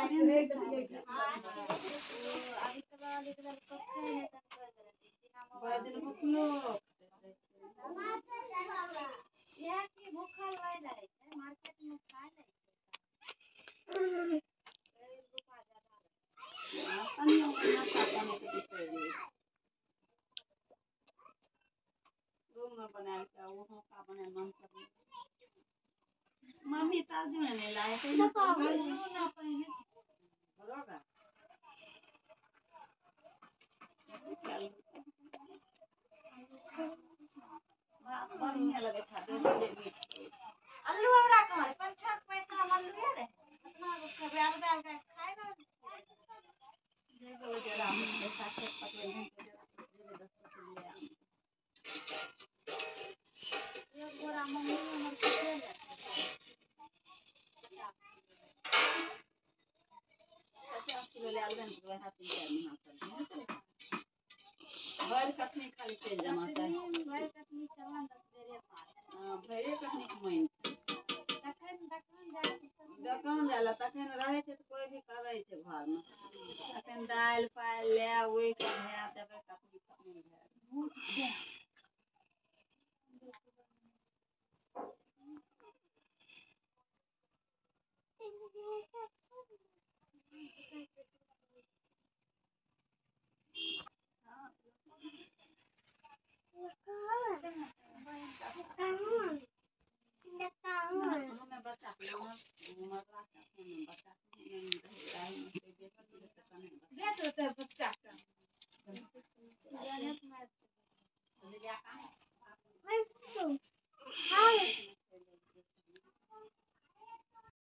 mummy ताजू नहीं लाए तो बढ़िया लगे आलू हमरा कहाँ 5-6 पैसा आलू है रे इतना बेल बेल के खाए ना देखो जरा पैसा खेत पकड़ नहीं तो जरा 10 ले आ एक बोरा मम्मी हमर के दे ले 50 किलो ले आलू ने वह हाथ में निकाल भर कखनी खाली चल जमा चाहिए भर कखनी चला 10 देरे पास हां भरे कखनी कमाइन दुकान जाला तखन रहे छै त कोई भी करे छै घर में तखन दाल पाल ले ओइ के भैया देबे कखनी कखनी भैया बच्चा